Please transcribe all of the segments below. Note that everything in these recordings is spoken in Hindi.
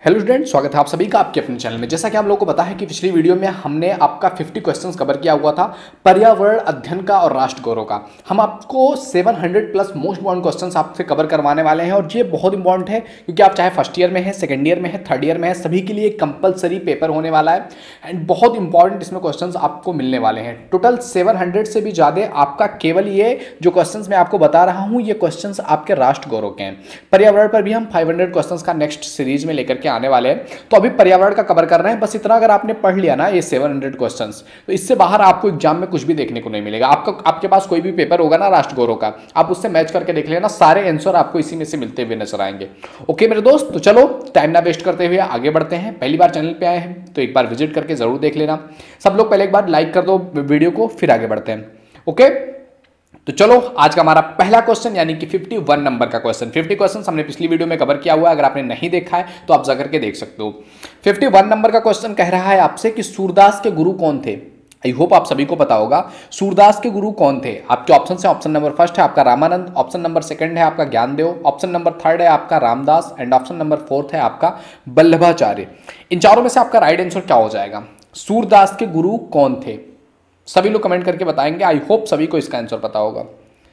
हेलो स्टूडेंट, स्वागत है आप सभी का आपके अपने चैनल में। जैसा कि आप लोगों को पता है कि पिछली वीडियो में हमने आपका 50 क्वेश्चंस कवर किया हुआ था पर्यावरण अध्ययन का और राष्ट्र गौरव का। हम आपको 700 प्लस मोस्ट इम्पॉर्टेंट क्वेश्चंस आपसे कवर करवाने वाले हैं और ये बहुत इंपॉर्टेंट है क्योंकि आप चाहे फर्स्ट ईयर में है, सेकंड ईयर में है, थर्ड ईयर में है, सभी के लिए कंपलसरी पेपर होने वाला है एंड बहुत इंपॉर्टेंट इसमें क्वेश्चन आपको मिलने वाले हैं। टोटल 700 से भी ज़्यादा आपका केवल ये जो क्वेश्चन मैं आपको बता रहा हूँ ये क्वेश्चन आपके राष्ट्र गौरव के हैं। पर्यावरण पर भी हम 500 क्वेश्चन का नेक्स्ट सीरीज में लेकर के आने वाले हैं, तो अभी पर्यावरण का कवर कर रहे हैं। बस इतना अगर आपने पढ़ लिया ना ये 700 क्वेश्चंस, तो इससे बाहर आपको एग्जाम में कुछ भी देखने को नहीं मिलेगा। आपके पास कोई भी पेपर होगा ना राष्ट्र गौरव का, आप उससे मैच करके देख लेना, सारे आंसर आपको इसी में से मिलते हुए नजर आएंगे। ओके मेरे दोस्त, तो चलो टाइम ना वेस्ट करते हुए आगे बढ़ते हैं। पहली बार चैनल पे आए हैं तो एक बार विजिट करके जरूर देख लेना। सब लोग पहले एक बार लाइक कर दो वीडियो को, फिर आगे बढ़ते हैं। ओके, तो चलो आज का हमारा पहला क्वेश्चन यानी कि 51 नंबर का क्वेश्चन। 50 क्वेश्चन हमने पिछली वीडियो में कवर किया हुआ है, अगर आपने नहीं देखा है तो आप जाकर के देख सकते हो। 51 नंबर का क्वेश्चन कह रहा है आपसे कि सूरदास के गुरु कौन थे। आई होप आप सभी को पता होगा सूरदास के गुरु कौन थे। आपके ऑप्शन है, ऑप्शन नंबर फर्स्ट है आपका रामानंद, ऑप्शन नंबर सेकंड है आपका ज्ञानदेव, ऑप्शन नंबर थर्ड है आपका Ramdas and option number fourth है आपका वल्लभाचार्य। इन चारों में से आपका राइट आंसर क्या हो जाएगा? सूरदास के गुरु कौन थे? सभी लोग कमेंट करके बताएंगे। आई होप सभी को इसका आंसर पता होगा,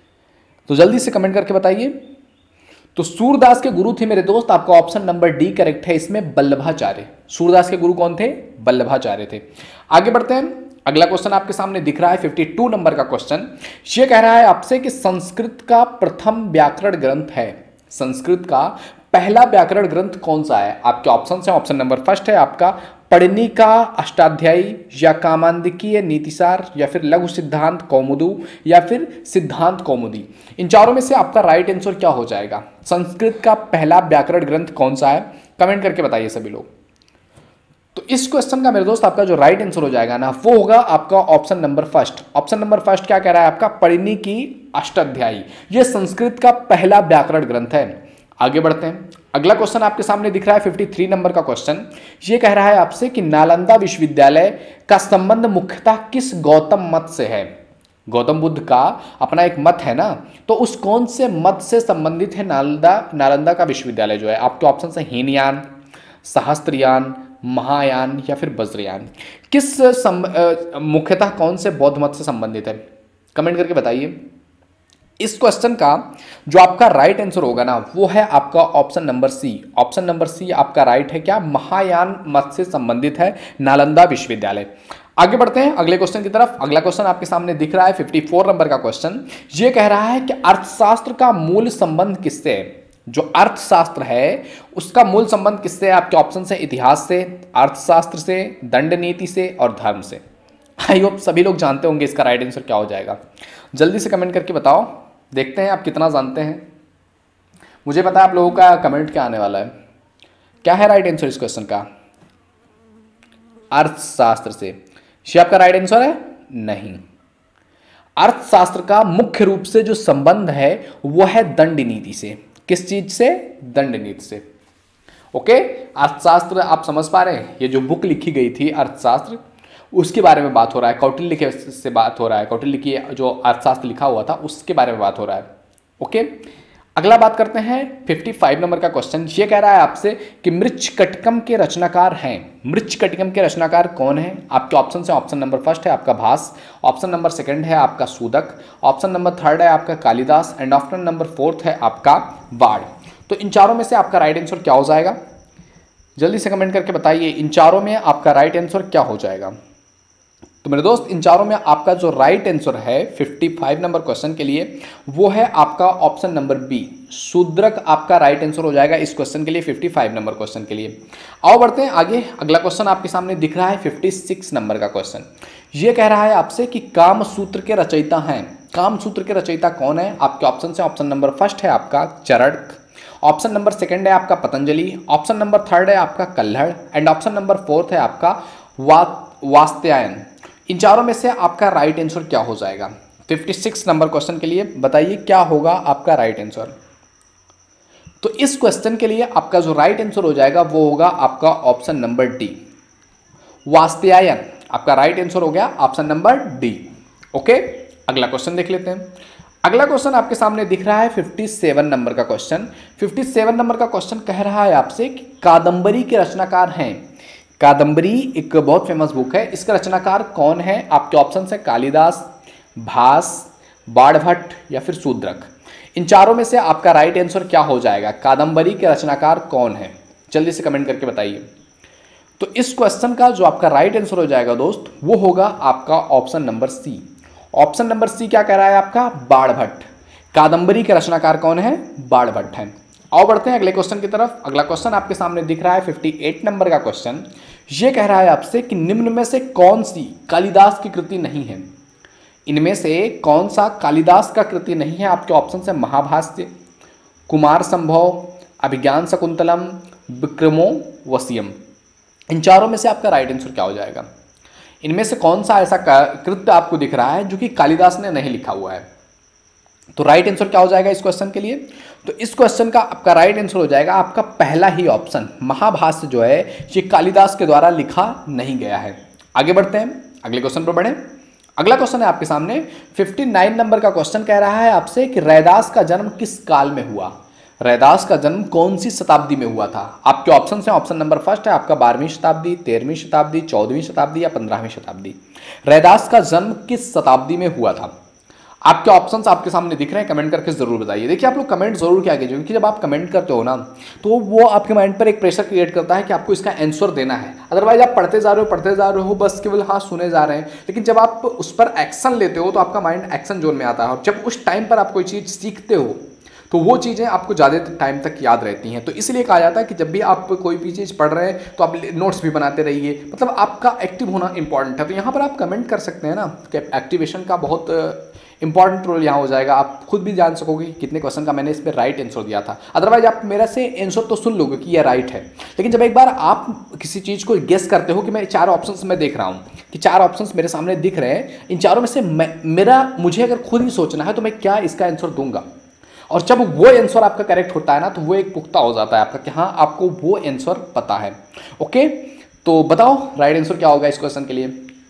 तो जल्दी से कमेंट करके बताइए। तो सूरदास के गुरु थे मेरे दोस्त, आपका ऑप्शन नंबर डी करेक्ट है इसमें, वल्लभाचार्य। सूरदास के गुरु कौन थे? वल्लभाचार्य थे। आगे बढ़ते हैं, अगला क्वेश्चन आपके सामने दिख रहा है 52 नंबर का क्वेश्चन। ये कह रहा है आपसे कि संस्कृत का प्रथम व्याकरण ग्रंथ है, संस्कृत का पहला व्याकरण ग्रंथ कौन सा है? आपके ऑप्शन है, ऑप्शन नंबर फर्स्ट है आपका पढ़निका अष्टाध्यायी या कामांदिकीय नीतिसार या फिर लघु सिद्धांत कौमुदू या फिर सिद्धांत कौमुदी। इन चारों में से आपका राइट आंसर क्या हो जाएगा? संस्कृत का पहला व्याकरण ग्रंथ कौन सा है? कमेंट करके बताइए सभी लोग। तो इस क्वेश्चन का मेरे दोस्त आपका जो राइट आंसर हो जाएगा ना वो होगा आपका option number first. Option number first क्या कह रहा है आपका? पढ़निकी अष्टाध्यायी। यह संस्कृत का पहला व्याकरण ग्रंथ है। आगे बढ़ते हैं, अगला क्वेश्चन आपके सामने दिख रहा है 53 नंबर का क्वेश्चन। ये कह रहा है आपसे कि नालंदा विश्वविद्यालय का संबंध मुख्यतः किस गौतम मत से है? गौतम बुद्ध का अपना एक मत है ना, तो उस कौन से मत से संबंधित है नालंदा का विश्वविद्यालय जो है? आपके ऑप्शन है हीनयान, सहस्त्रयान, महायान या फिर वज्रयान। मुख्यतः कौन से बौद्ध मत से संबंधित है? कमेंट करके बताइए। इस क्वेश्चन का जो आपका राइट आंसर होगा ना वो है आपका option number C. Option number C आपका राइट है क्या? महायान मत से संबंधित है नालंदा विश्वविद्यालय। आगे बढ़ते हैं अगले क्वेश्चन की तरफ। अगला क्वेश्चन आपके सामने दिख रहा है 54 नंबर का क्वेश्चन। ये कह रहा है कि अर्थशास्त्र का मूल संबंध किससे है? जो अर्थशास्त्र है उसका मूल संबंध किससे है? आपके ऑप्शन है इतिहास से, अर्थशास्त्र से, दंड नीति से और धर्म से। आई होप सभी लोग जानते होंगे इसका राइट आंसर क्या हो जाएगा। जल्दी से कमेंट करके बताओ, देखते हैं आप कितना जानते हैं। मुझे पता है आप लोगों का कमेंट क्या आने वाला है। क्या है राइट आंसर इस क्वेश्चन का? अर्थशास्त्र से। ये आपका राइट आंसर है? नहीं। अर्थशास्त्र का मुख्य रूप से जो संबंध है वो है दंड नीति से। किस चीज से? दंड नीति से। ओके, अर्थशास्त्र आप समझ पा रहे हैं? ये जो बुक लिखी गई थी अर्थशास्त्र उसके बारे में बात हो रहा है, कौटिल्य के से बात हो रहा है, कौटिल्य की जो अर्थशास्त्र लिखा हुआ था उसके बारे में बात हो रहा है। ओके, अगला बात करते हैं 55 नंबर का क्वेश्चन। ये कह रहा है आपसे कि मृच्छकटिकम के रचनाकार हैं। मृच्छकटिकम के रचनाकार कौन है? आपके ऑप्शन है, ऑप्शन नंबर फर्स्ट है आपका भास, ऑप्शन नंबर सेकंड है आपका सूदक, ऑप्शन नंबर थर्ड है आपका Kalidas and option number fourth है आपका वाड़। तो इन चारों में से आपका राइट आंसर क्या हो जाएगा? जल्दी से कमेंट करके बताइए, इन चारों में आपका राइट आंसर क्या हो जाएगा? तो मेरे दोस्त इन चारों में आपका जो राइट आंसर है 55 नंबर क्वेश्चन के लिए वो है आपका ऑप्शन नंबर बी, शूद्रक आपका राइट आंसर हो जाएगा इस क्वेश्चन के लिए, 55 नंबर क्वेश्चन के लिए। आओ बढ़ते हैं आगे। अगला क्वेश्चन आपके सामने दिख रहा है 56 नंबर का क्वेश्चन। ये कह रहा है आपसे कि कामसूत्र के रचयिता हैं। कामसूत्र के रचयिता कौन है? आपके ऑप्शन है, ऑप्शन नंबर फर्स्ट है आपका चरक, ऑप्शन नंबर सेकंड है आपका पतंजलि, ऑप्शन नंबर थर्ड है आपका Kalhan and option number fourth है आपका वात्स्यायन। इन चारों में से आपका राइट आंसर क्या हो जाएगा? 56 नंबर क्वेश्चन के लिए बताइए क्या होगा आपका राइट आंसर। तो इस क्वेश्चन के लिए आपका जो राइट आंसर हो जाएगा वो होगा आपका ऑप्शन नंबर डी, वात्स्यायन। आपका राइट आंसर हो गया ऑप्शन नंबर डी। ओके, अगला क्वेश्चन देख लेते हैं। अगला क्वेश्चन आपके सामने दिख रहा है 57 नंबर का क्वेश्चन। 57 नंबर का क्वेश्चन कह रहा है आपसे कि कादंबरी के रचनाकार हैं। कादंबरी एक बहुत फेमस बुक है, इसका रचनाकार कौन है? आपके ऑप्शन है कालिदास, भास, बाणभट्ट या फिर शूद्रक। इन चारों में से आपका राइट आंसर क्या हो जाएगा? कादंबरी के रचनाकार कौन है? जल्दी से कमेंट करके बताइए। तो इस क्वेश्चन का जो आपका राइट आंसर हो जाएगा दोस्त, वो होगा आपका option number C. Option number C क्या कह रहा है आपका? बाणभट्ट। कादंबरी के रचनाकार कौन है? बाणभट्ट है। आओ बढ़ते हैं अगले क्वेश्चन की तरफ। अगला क्वेश्चन आपके सामने दिख रहा है 58 नंबर का क्वेश्चन। ये कह रहा है आपसे कि निम्न में से कौन सी कालिदास की कृति नहीं है? इनमें से कौन सा कालिदास का कृति नहीं है? आपके ऑप्शन है महाभाष्य, कुमार संभव, अभिज्ञान शकुंतलम, विक्रमो वसीयम। इन चारों में से आपका राइट आंसर क्या हो जाएगा? इनमें से कौन सा ऐसा कृत्य आपको दिख रहा है जो कि कालिदास ने नहीं लिखा हुआ है? तो राइट आंसर क्या हो जाएगा इस क्वेश्चन के लिए? तो इस क्वेश्चन का आपका राइट आंसर हो जाएगा आपका पहला ही ऑप्शन, महाभाष्य जो है ये कालिदास के द्वारा लिखा नहीं गया है। आगे बढ़ते हैं, अगले क्वेश्चन पर बढ़ें। अगला क्वेश्चन है आपके सामने 59 नंबर का क्वेश्चन कह रहा है आपसे कि रैदास का जन्म किस काल में हुआ? रैदास का जन्म कौन सी शताब्दी में हुआ था? आपके ऑप्शन हैं, ऑप्शन नंबर फर्स्ट है आपका 12वीं शताब्दी, 13वीं शताब्दी, 14वीं शताब्दी या 15वीं शताब्दी। रैदास का जन्म किस शताब्दी में हुआ था? आपके ऑप्शंस आपके सामने दिख रहे हैं, कमेंट करके जरूर बताइए। देखिए आप लोग कमेंट जरूर क्या कीजिए, क्योंकि जब आप कमेंट करते हो ना तो वो आपके माइंड पर एक प्रेशर क्रिएट करता है कि आपको इसका आंसर देना है। अदरवाइज आप पढ़ते जा रहे हो बस केवल हाँ सुने जा रहे हैं। लेकिन जब आप उस पर एक्शन लेते हो तो आपका माइंड एक्शन जोन में आता है, और जब उस टाइम पर आप कोई चीज़ सीखते हो तो वो चीज़ें आपको ज़्यादा टाइम तक याद रहती हैं। तो इसलिए कहा जाता है कि जब भी आप कोई भी चीज़ पढ़ रहे हैं तो आप नोट्स भी बनाते रहिए, मतलब आपका एक्टिव होना इंपॉर्टेंट है। तो यहाँ पर आप कमेंट कर सकते हैं ना कि एक्टिवेशन का बहुत इंपॉर्टेंट रोल यहाँ हो जाएगा। आप खुद भी जान सकोगे कि कितने क्वेश्चन का मैंने इस पर राइट आंसर दिया था। अदरवाइज आप मेरा से आंसर तो सुन लोगे कि यह राइट है, लेकिन जब एक बार आप किसी चीज़ को गेस करते हो कि मैं 4 ऑप्शंस में देख रहा हूँ कि 4 ऑप्शंस मेरे सामने दिख रहे हैं, इन चारों में से मुझे अगर खुद ही सोचना है तो मैं क्या इसका आंसर दूंगा, और जब वो आंसर आपका करेक्ट होता है ना तो वो एक पुख्ता हो जाता है आपका कि हाँ आपको वो आंसर पता है। ओके, तो बताओ राइट आंसर क्या होगा इस क्वेश्चन के लिए?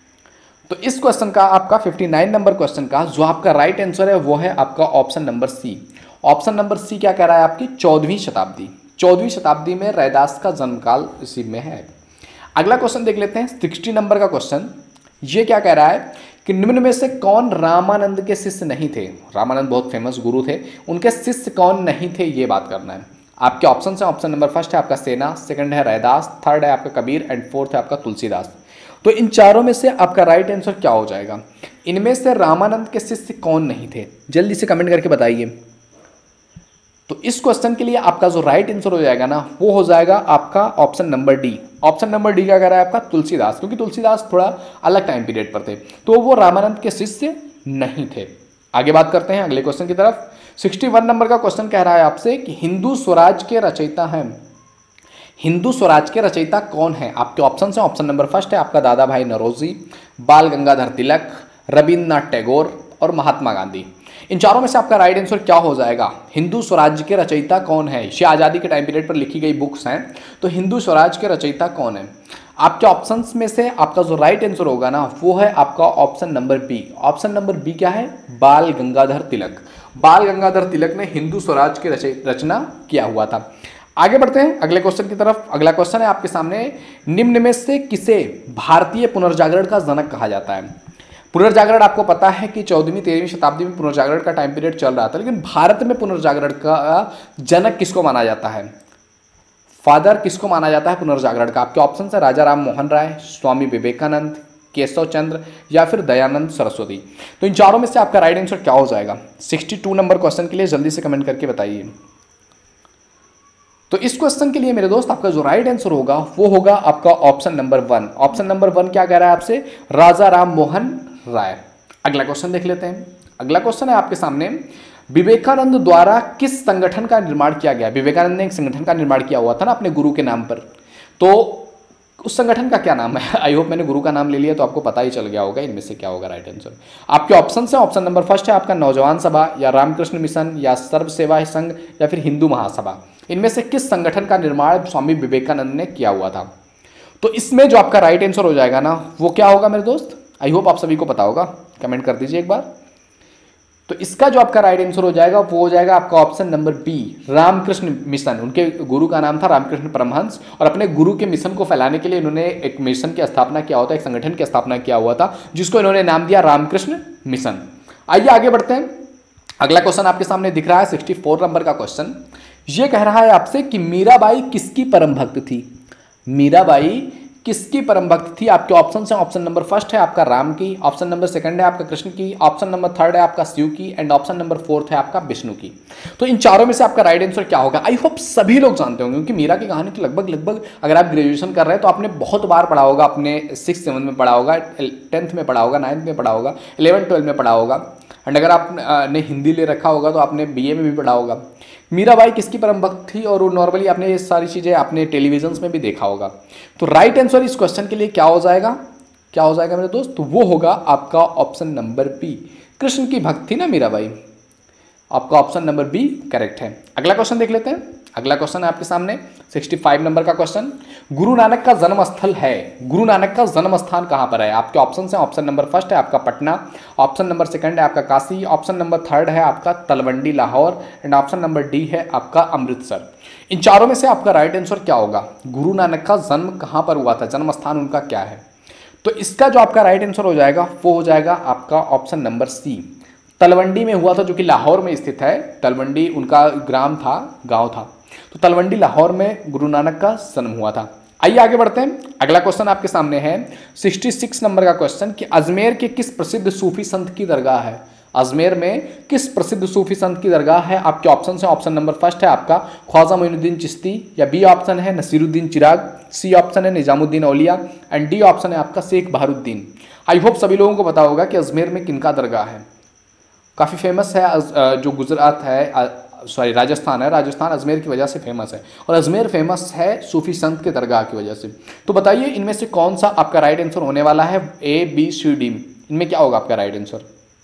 तो इस क्वेश्चन का आपका 59 नंबर क्वेश्चन का जो आपका राइट आंसर है वो है आपका option number C. Option number C क्या कह रहा है? आपकी 14वीं शताब्दी। 14वीं शताब्दी में रैदास का जन्मकाल इसी में है। अगला क्वेश्चन देख लेते हैं 60 नंबर का क्वेश्चन। ये क्या कह रहा है कि निम्न में से कौन रामानंद के शिष्य नहीं थे? रामानंद बहुत फेमस गुरु थे, उनके शिष्य कौन नहीं थे ये बात करना है। आपके ऑप्शन हैं, ऑप्शन नंबर फर्स्ट है आपका सेना, सेकंड है रैदास, थर्ड है आपका कबीर एंड फोर्थ है आपका तुलसीदास। तो इन चारों में से आपका राइट आंसर क्या हो जाएगा? इनमें से रामानंद के शिष्य कौन नहीं थे? जल्दी से कमेंट करके बताइए। तो इस क्वेश्चन के लिए आपका जो राइट आंसर हो जाएगा ना वो हो जाएगा आपका option number D. Option number D क्या कह रहा है आपका? तुलसीदास, क्योंकि तुलसीदास थोड़ा अलग टाइम पीरियड पर थे, तो वो रामानंद के शिष्य नहीं थे। आगे बात करते हैं अगले क्वेश्चन की तरफ। 61 नंबर का क्वेश्चन कह रहा है आपसे कि हिंदू स्वराज के रचयिता हैं। हिंदू स्वराज के रचयिता कौन है? आपके ऑप्शन हैं, ऑप्शन नंबर फर्स्ट है आपका दादा भाई नौरोजी, बाल गंगाधर तिलक, रविन्द्रनाथ टैगोर और महात्मा गांधी। इन चारों में से आपका राइट आंसर क्या हो जाएगा? हिंदू स्वराज के रचयिता कौन है? ये आज़ादी के टाइम पीरियड पर लिखी गई बुक्स हैं, तो हिंदू स्वराज के रचयिता कौन है? आपके ऑप्शंस में से आपका जो राइट आंसर होगा ना वो है आपका option number B. Option number B क्या है? बाल गंगाधर तिलक। बाल गंगाधर तिलक ने हिंदू स्वराज की रचना किया हुआ था। आगे बढ़ते हैं अगले क्वेश्चन की तरफ। अगला क्वेश्चन है आपके सामने, निम्न में से किसे भारतीय पुनर्जागरण का जनक कहा जाता है? पुनर्जागरण आपको पता है कि 14वीं 13वीं शताब्दी में पुनर्जागरण का टाइम पीरियड चल रहा था, लेकिन भारत में पुनर्जागरण का जनक किसको माना जाता है? फादर किसको माना जाता है पुनर्जागरण का? आपके ऑप्शन है राजा राम मोहन राय, स्वामी विवेकानंद, केशव चंद्र या फिर दयानंद सरस्वती। तो इन चारों में से आपका राइट आंसर क्या हो जाएगा 62 नंबर क्वेश्चन के लिए? जल्दी से कमेंट करके बताइए। तो इस क्वेश्चन के लिए मेरे दोस्त आपका जो राइट आंसर होगा वो होगा आपका ऑप्शन नंबर 1। ऑप्शन नंबर 1 क्या कह रहा है आपसे? राजा राम मोहन राय। अगला क्वेश्चन देख लेते हैं। अगला क्वेश्चन है आपके सामने, विवेकानंद द्वारा किस संगठन का निर्माण किया गया? विवेकानंद ने एक संगठन का निर्माण किया हुआ था ना अपने गुरु के नाम पर, तो उस संगठन का क्या नाम है? आई होप मैंने गुरु का नाम ले लिया तो आपको पता ही चल गया होगा इनमें से क्या होगा राइट आंसर। आपके ऑप्शन हैं, ऑप्शन नंबर फर्स्ट है आपका नौजवान सभा, या रामकृष्ण मिशन, या सर्व सेवा संघ, या फिर हिंदू महासभा। इनमें से किस संगठन का निर्माण स्वामी विवेकानंद ने किया हुआ था? तो इसमें जो आपका राइट आंसर हो जाएगा ना वो क्या होगा मेरे दोस्त? आई होप आप सभी को पता होगा, कमेंट कर दीजिए एक बार। तो इसका जो आपका राइट आंसर हो जाएगा वो हो जाएगा आपका option number B, Ramakrishna mission. उनके गुरु का नाम था रामकृष्ण परमहंस, और अपने गुरु के मिशन को फैलाने के लिए इन्होंने एक मिशन की स्थापना किया होता, एक संगठन की स्थापना किया हुआ था, जिसको इन्होंने नाम दिया रामकृष्ण मिशन। आइए आगे बढ़ते हैं। अगला क्वेश्चन आपके सामने दिख रहा है 64 नंबर का क्वेश्चन। ये कह रहा है आपसे कि मीराबाई किसकी परम भक्त थी। मीराबाई किसकी परम भक्त थी। आपके ऑप्शन है, ऑप्शन नंबर फर्स्ट है आपका राम की, ऑप्शन नंबर सेकंड है आपका कृष्ण की, ऑप्शन नंबर थर्ड है आपका शिव की, एंड ऑप्शन नंबर फोर्थ है आपका विष्णु की। तो इन चारों में से आपका राइट आंसर क्या होगा। आई होप सभी लोग जानते होंगे, क्योंकि मीरा की कहानी तो लगभग अगर आप ग्रेजुएशन कर रहे हैं तो आपने बहुत बार पढ़ा होगा, अपने 6th 7th में पढ़ा होगा, 10th में पढ़ा होगा, 9th में पढ़ा होगा, 11th 12th में पढ़ा होगा, एंड अगर आपने हिंदी ले रखा होगा तो आपने BA में भी पढ़ा होगा। मीराबाई किसकी परम भक्त थी, और नॉर्मली आपने ये सारी चीज़ें अपने टेलीविजन में भी देखा होगा। तो राइट आंसर इस क्वेश्चन के लिए क्या हो जाएगा, क्या हो जाएगा मेरे दोस्त, तो वो होगा आपका ऑप्शन नंबर बी, कृष्ण की भक्त थी ना मीराबाई। आपका ऑप्शन नंबर बी करेक्ट है। अगला क्वेश्चन देख लेते हैं। अगला क्वेश्चन है आपके सामने 65 नंबर का क्वेश्चन। गुरु नानक का जन्म स्थल है, गुरु नानक का जन्म स्थान कहाँ पर है। आपके ऑप्शन हैं, ऑप्शन नंबर फर्स्ट है आपका पटना, ऑप्शन नंबर सेकंड है आपका काशी, ऑप्शन नंबर थर्ड है आपका Talwandi Lahore, and option number D है आपका अमृतसर। इन चारों में से आपका राइट आंसर क्या होगा। गुरु नानक का जन्म कहाँ पर हुआ था, जन्म स्थान उनका क्या है। तो इसका जो आपका राइट आंसर हो जाएगा वो हो जाएगा आपका ऑप्शन नंबर सी, तलवंडी में हुआ था, जो कि लाहौर में स्थित है। तलवंडी उनका ग्राम था, गांव था। तो तलवंडी लाहौर में गुरु नानक का जन्म हुआ था। आइए आगे बढ़ते हैं। अगला क्वेश्चन आपके सामने है 66 नंबर का क्वेश्चन कि अजमेर के किस प्रसिद्ध सूफी संत की दरगाह है। अजमेर में किस प्रसिद्ध सूफी संत की दरगाह है। आपके ऑप्शन है, ऑप्शन नंबर फर्स्ट है आपका ख्वाजा मोइनुद्दीन चिश्ती, या बी ऑप्शन है नसीरुद्दीन चिराग, सी ऑप्शन है Nizamuddin Auliya, and D option है आपका शेख बहारुद्दीन। आई होप सभी लोगों को पता होगा कि अजमेर में किनका दरगाह है। काफ़ी फेमस है, जो गुजरात है, सॉरी राजस्थान है, राजस्थान अजमेर की वजह से फेमस है, और अजमेर फेमस है सूफी संत के दरगाह की वजह से। तो बताइए इनमें से कौन सा आपका राइट आंसर होने वाला है। A, B, C, D, इनमें क्या होगा आपका राइट आंसर।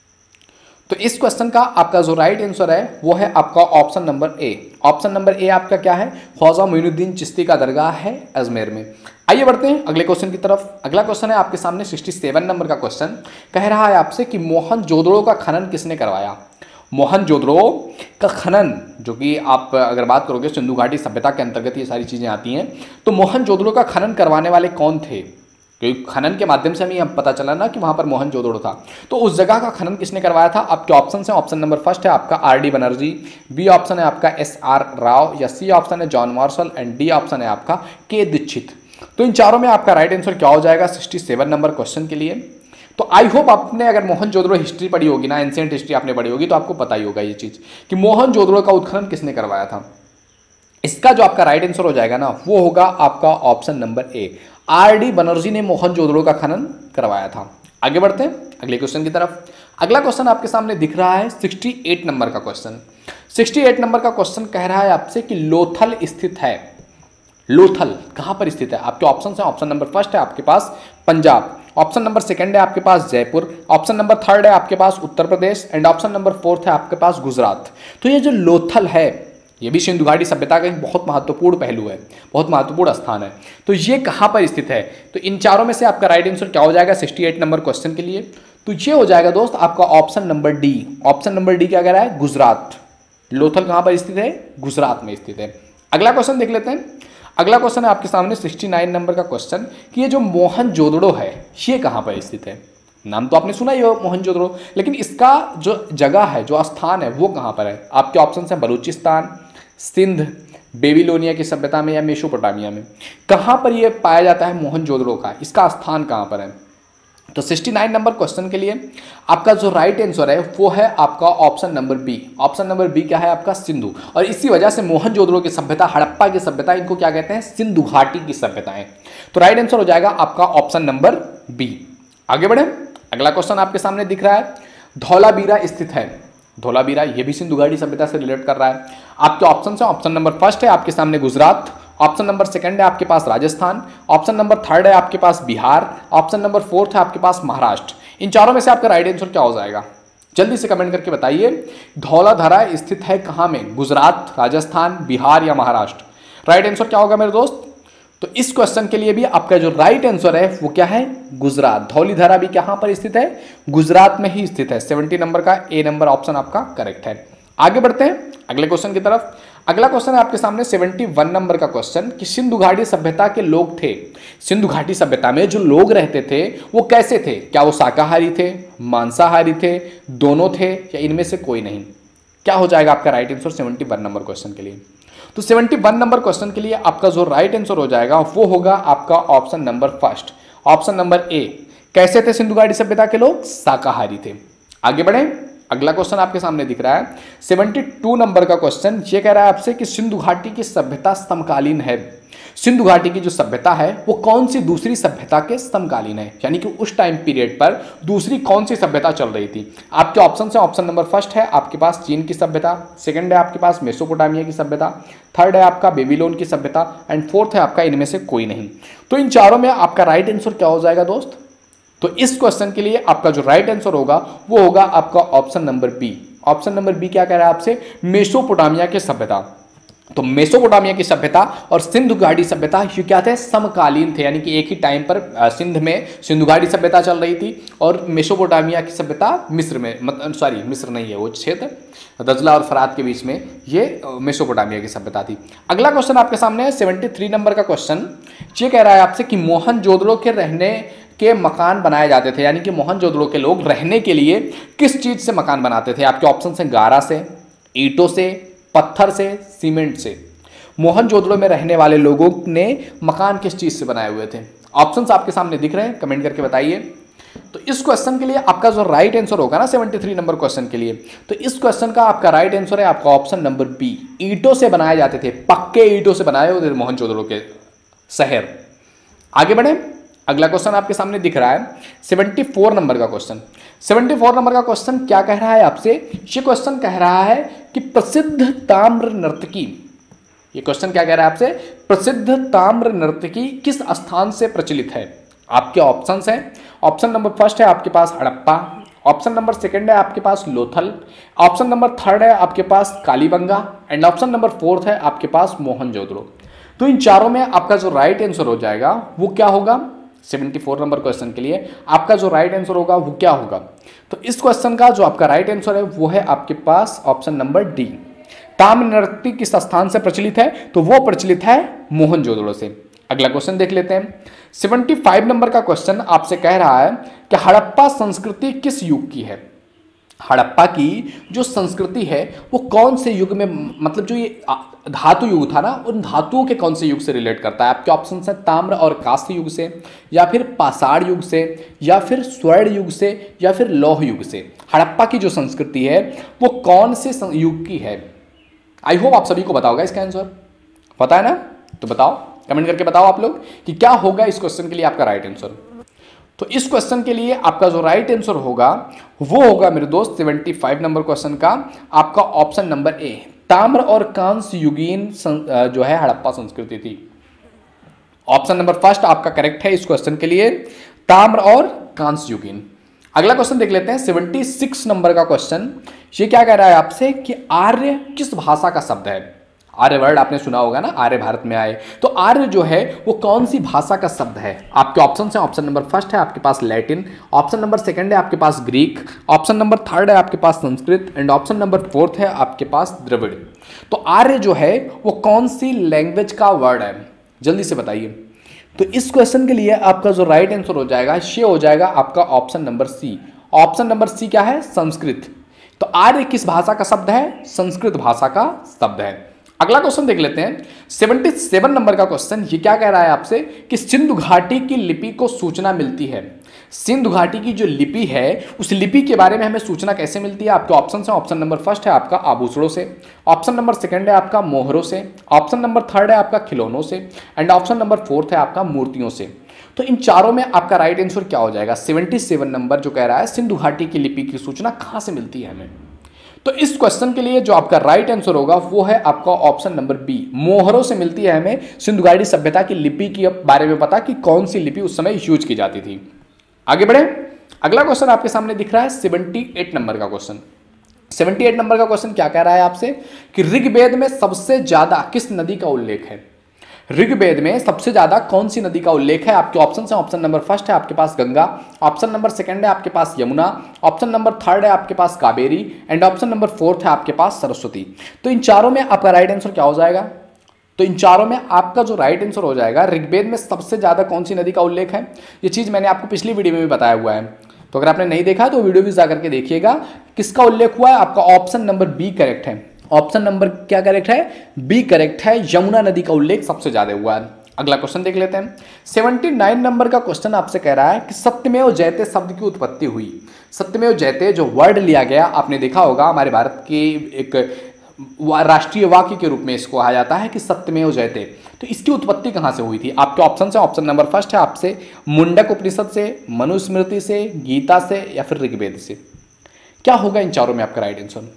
तो इस क्वेश्चन का आपका जो राइट आंसर है वो है आपका option number A. Option number A आपका क्या है, ख्वाजा मोइनुद्दीन चिश्ती का दरगाह है अजमेर में। आइए बढ़ते हैं अगले क्वेश्चन की तरफ। अगला क्वेश्चन है आपके सामने 67 नंबर का क्वेश्चन। कह रहा है आपसे कि मोहनजोदड़ो का खनन किसने करवाया। मोहनजोदड़ो का खनन, जो कि आप अगर बात करोगे सिंधु घाटी सभ्यता के अंतर्गत ये सारी चीज़ें आती हैं, तो मोहनजोदड़ो का खनन करवाने वाले कौन थे। क्योंकि खनन के माध्यम से हमें पता चला ना कि वहाँ पर मोहनजोदड़ो था, तो उस जगह का खनन किसने करवाया था। आपके ऑप्शन हैं, ऑप्शन नंबर फर्स्ट है आपका R.D. बनर्जी, बी ऑप्शन है आपका S.R. राव, या सी ऑप्शन है John Marshall, and D option है आपका K. दीक्षित। तो इन चारों में आपका राइट आंसर क्या हो जाएगा 67 नंबर क्वेश्चन के लिए। तो आई होप आपने अगर मोहनजोदड़ो हिस्ट्री पढ़ी होगी ना, एंशिएंट हिस्ट्री आपने पढ़ी होगी, तो आपको पता ही होगा ये चीज़ कि मोहनजोदड़ो का उत्खनन किसने करवाया था। इसका जो आपका राइट आंसर हो जाएगा ना वो होगा आपका ऑप्शन नंबर ए, R.D. बनर्जी ने मोहनजोदड़ो का खनन करवाया था। आगे बढ़ते हैं अगले क्वेश्चन की तरफ। अगला क्वेश्चन आपके सामने दिख रहा है 68 नंबर का क्वेश्चन। 68 नंबर का क्वेश्चन कह रहा है आपसे कि लोथल स्थित है। लोथल कहाँ पर स्थित है। आपके ऑप्शन हैं, ऑप्शन नंबर फर्स्ट है आपके पास पंजाब, ऑप्शन नंबर सेकंड है आपके पास जयपुर, ऑप्शन नंबर थर्ड है आपके पास Uttar Pradesh, and option number fourth है आपके पास गुजरात। तो ये जो लोथल है ये भी सिंधु घाटी सभ्यता का एक बहुत महत्वपूर्ण पहलू है, बहुत महत्वपूर्ण स्थान है। तो ये कहाँ पर स्थित है। तो इन चारों में से आपका राइट आंसर क्या हो जाएगा 68 नंबर क्वेश्चन के लिए। तो ये हो जाएगा दोस्त आपका option number D. Option number D क्या कह रहा है, गुजरात। लोथल कहाँ पर स्थित है, गुजरात में स्थित है। अगला क्वेश्चन देख लेते हैं। अगला क्वेश्चन है आपके सामने 69 नंबर का क्वेश्चन कि ये जो मोहनजोदड़ो है ये कहाँ पर स्थित है। नाम तो आपने सुना ही हो मोहनजोदड़ो, लेकिन इसका जो जगह है, जो स्थान है वो कहाँ पर है। आपके ऑप्शन हैं बलूचिस्तान, सिंध, बेबीलोनिया की सभ्यता में, या मेसोपोटामिया में। कहाँ पर ये पाया जाता है मोहनजोदड़ो का, इसका स्थान कहाँ पर है। तो 69 नंबर क्वेश्चन के लिए आपका जो राइट आंसर है वो है आपका option number B. Option number B क्या है आपका सिंधु, और इसी वजह से मोहनजोदड़ो की सभ्यता, हड़प्पा की सभ्यता, इनको क्या कहते हैं, सिंधु घाटी की सभ्यताएं। तो राइट आंसर हो जाएगा आपका ऑप्शन नंबर बी। आगे बढ़े। अगला क्वेश्चन आपके सामने दिख रहा है धौलावीरा स्थित है। धौलावीरा ये भी सिंधु घाटी सभ्यता से रिलेट कर रहा है। आपके ऑप्शन हैं, ऑप्शन नंबर फर्स्ट है आपके सामने गुजरात, ऑप्शन नंबर सेकंड है आपके पास राजस्थान, ऑप्शन नंबर थर्ड है आपके पास बिहार, ऑप्शन नंबर फोर्थ है आपके पास महाराष्ट्र। इन चारों में से आपका राइट आंसर क्या हो जाएगा, जल्दी से कमेंट करके बताइए। धौलाधारा स्थित है कहाँ में, गुजरात, राजस्थान, बिहार या महाराष्ट्र। राइट आंसर क्या होगा मेरे दोस्त, तो इस क्वेश्चन के लिए भी आपका जो राइट आंसर है वो क्या है, गुजरात। धौलीधारा भी कहां पर स्थित है, गुजरात में ही स्थित है। 70 नंबर का ए नंबर ऑप्शन आपका करेक्ट है। आगे बढ़ते हैं अगले क्वेश्चन की तरफ। अगला क्वेश्चन है आपके सामने 71 नंबर का क्वेश्चन कि सिंधु घाटी सभ्यता के लोग थे, सिंधु घाटी सभ्यता में जो लोग रहते थे वो कैसे थे, क्या वो शाकाहारी थे, मांसाहारी थे, दोनों थे, या इनमें से कोई नहीं। क्या हो जाएगा आपका राइट आंसर 71 नंबर क्वेश्चन के लिए। तो 71 नंबर क्वेश्चन के लिए आपका जो राइट आंसर हो जाएगा वो होगा आपका option number first, option number A. कैसे थे सिंधु घाटी सभ्यता के लोग, शाकाहारी थे। आगे बढ़े, अगला क्वेश्चन आपके सामने दिख रहा है 72 नंबर का क्वेश्चन। ये कह रहा है आपसे कि सिंधु घाटी की सभ्यता समकालीन है। सिंधु घाटी की जो सभ्यता है वो कौन सी दूसरी सभ्यता के समकालीन है, यानी कि उस टाइम पीरियड पर दूसरी कौन सी सभ्यता चल रही थी। आपके ऑप्शन है, ऑप्शन नंबर फर्स्ट है आपके पास चीन की सभ्यता, सेकंड है आपके पास मेसोपोटामिया की सभ्यता, थर्ड है आपका बेबीलोन की सभ्यता, एंड फोर्थ है आपका इनमें से कोई नहीं। तो इन चारों में आपका राइट आंसर क्या हो जाएगा दोस्त। तो इस क्वेश्चन के लिए आपका जो राइट आंसर होगा वो होगा आपका option number B. Option number B क्या कह रहा है आपसे, मेसोपोटामिया की सभ्यता। तो मेसोपोटामिया की सभ्यता और सिंधु घाटी सभ्यता ये क्या थे, समकालीन थे, यानी कि एक ही टाइम पर सिंध में सिंधु घाटी सभ्यता चल रही थी और मेसोपोटामिया की सभ्यता मिस्र में, सॉरी मिस्र नहीं है वो क्षेत्र, दजला और फरात के बीच में ये मेसोपोटामिया की सभ्यता थी। अगला क्वेश्चन आपके सामने है 73 नंबर का क्वेश्चन। ये कह रहा है आपसे कि मोहनजोदड़ो के रहने के मकान बनाए जाते थे, यानी कि मोहनजोदड़ो के लोग रहने के लिए किस चीज से मकान बनाते थे। आपके ऑप्शन है गारा से, ईंटों से, पत्थर से, सीमेंट से। मोहनजोदड़ो में रहने वाले लोगों ने मकान किस चीज से बनाए हुए थे। ऑप्शंस आपके सामने दिख रहे हैं, कमेंट करके बताइए। तो इस क्वेश्चन के लिए आपका जो राइट आंसर होगा ना 73 नंबर क्वेश्चन के लिए, तो इस क्वेश्चन का आपका राइट आंसर है आपका ऑप्शन नंबर बी। ईंटों से बनाए जाते थे, पक्के ईंटों से बनाए हुए थे मोहनजोदड़ो के शहर। आगे बढ़े, अगला क्वेश्चन आपके सामने दिख रहा है 74 नंबर का क्वेश्चन। 74 नंबर का क्वेश्चन क्या कह रहा है आपसे, ये क्वेश्चन कह रहा है कि प्रसिद्ध ताम्र नर्तकी, ये क्वेश्चन क्या कह रहा है आपसे, प्रसिद्ध ताम्र नर्तकी किस स्थान से प्रचलित है। आपके ऑप्शंस हैं, ऑप्शन नंबर फर्स्ट है आपके पास हड़प्पा, ऑप्शन नंबर सेकंड है आपके पास लोथल, ऑप्शन नंबर थर्ड है आपके पास Kalibanga, and option number fourth है आपके पास मोहनजोदड़ो। तो इन चारों में आपका जो राइट आंसर हो जाएगा वो क्या होगा, 74 नंबर क्वेश्चन के लिए आपका जो राइट आंसर होगा वो क्या होगा। तो इस क्वेश्चन का जो आपका राइट आंसर है वो है आपके पास ऑप्शन नंबर डी। ताम्र नर्तकी किस स्थान से प्रचलित है, तो वो प्रचलित है मोहनजोदड़ो से। अगला क्वेश्चन देख लेते हैं 75 नंबर का क्वेश्चन आपसे कह रहा है कि हड़प्पा संस्कृति किस युग की है। हड़प्पा की जो संस्कृति है वो कौन से युग में, मतलब जो ये धातु युग था ना, उन धातुओं के कौन से युग से रिलेट करता है। आपके ऑप्शन है ताम्र और कांस्य युग से, या फिर पाषाण युग से, या फिर स्वर्ण युग से, या फिर लौह युग से। हड़प्पा की जो संस्कृति है वो कौन से युग की है। आई होप आप सभी को बताओगा इसका आंसर, पता है ना, तो बताओ, कमेंट करके बताओ आप लोग कि क्या होगा इस क्वेश्चन के लिए आपका राइट आंसर। तो इस क्वेश्चन के लिए आपका जो राइट आंसर होगा वो होगा मेरे दोस्त 75 नंबर क्वेश्चन का आपका ऑप्शन नंबर ए। ताम्र और कांस्य युगीन जो है हड़प्पा संस्कृति थी। ऑप्शन नंबर फर्स्ट आपका करेक्ट है इस क्वेश्चन के लिए, ताम्र और कांस्य युगीन। अगला क्वेश्चन देख लेते हैं 76 नंबर का क्वेश्चन। ये क्या कह रहा है आपसे कि आर्य किस भाषा का शब्द है। आर्य वर्ड आपने सुना होगा ना, आर्य भारत में आए, तो आर्य जो है वो कौन सी भाषा का शब्द है। आपके ऑप्शन है, ऑप्शन नंबर फर्स्ट है आपके पास लैटिन, ऑप्शन नंबर सेकंड है आपके पास ग्रीक, ऑप्शन नंबर थर्ड है आपके पास Sanskrit, and option number fourth है आपके पास द्रविड़। तो आर्य जो है वो कौन सी लैंग्वेज का वर्ड है, जल्दी से बताइए। तो इस क्वेश्चन के लिए आपका जो राइट आंसर हो जाएगा ये हो जाएगा आपका option number C. Option number C क्या है, संस्कृत। तो आर्य किस भाषा का शब्द है, संस्कृत भाषा का शब्द है। अगला क्वेश्चन देख लेते हैं 77 नंबर का क्वेश्चन। ये क्या कह रहा है आपसे कि सिंधु घाटी की लिपि को सूचना मिलती है। सिंधु घाटी की जो लिपि है उस लिपि के बारे में हमें सूचना कैसे मिलती है। आपके ऑप्शन है, ऑप्शन नंबर फर्स्ट है आपका आभूषणों से, ऑप्शन नंबर सेकंड है आपका मोहरों से, ऑप्शन नंबर थर्ड है आपका खिलौनों से, एंड ऑप्शन नंबर फोर्थ है आपका मूर्तियों से। तो इन चारों में आपका राइट आंसर क्या हो जाएगा, 77 नंबर जो कह रहा है सिंधु घाटी की लिपि की सूचना कहां से मिलती है हमें। तो इस क्वेश्चन के लिए जो आपका राइट आंसर होगा वो है आपका ऑप्शन नंबर बी, मोहरों से मिलती है हमें सिंधु घाटी सभ्यता की लिपि के बारे में पता कि कौन सी लिपि उस समय यूज की जाती थी। आगे बढ़े, अगला क्वेश्चन आपके सामने दिख रहा है 78 नंबर का क्वेश्चन। 78 नंबर का क्वेश्चन क्या कह रहा है आपसे कि ऋग्वेद में सबसे ज्यादा किस नदी का उल्लेख है। ऋग्वेद में सबसे ज्यादा कौन सी नदी का उल्लेख है? आपके ऑप्शन है, ऑप्शन नंबर फर्स्ट है आपके पास गंगा, ऑप्शन नंबर सेकंड है आपके पास यमुना, ऑप्शन नंबर थर्ड है आपके पास Kaveri and option number fourth है आपके पास सरस्वती। तो इन चारों में आपका राइट आंसर क्या हो जाएगा? तो इन चारों में आपका जो राइट आंसर हो जाएगा, ऋग्वेद में सबसे ज्यादा कौन सी नदी का उल्लेख है? ये चीज मैंने आपको पिछली वीडियो में भी बताया हुआ है, तो अगर आपने नहीं देखा तो वीडियो भी जाकर के देखिएगा। किसका उल्लेख हुआ है? आपका ऑप्शन नंबर बी करेक्ट है। ऑप्शन नंबर क्या करेक्ट है? बी करेक्ट है। यमुना नदी का उल्लेख सबसे ज्यादा हुआ है। अगला क्वेश्चन देख लेते हैं। 79 नंबर का क्वेश्चन आपसे कह रहा है कि सत्यमेव जयते शब्द की उत्पत्ति हुई। सत्यमेव जयते जो वर्ड लिया गया, आपने देखा होगा हमारे भारत के एक राष्ट्रीय वाक्य के रूप में इसको कहा जाता है कि सत्यमेव जयते। तो इसकी उत्पत्ति कहां से हुई थी? आपके ऑप्शन है, ऑप्शन नंबर फर्स्ट है आपसे मुंडक उपनिषद से, मनुस्मृति से, गीता से या फिर ऋग्वेद से। क्या होगा इन चारों में आपका राइट आंसर?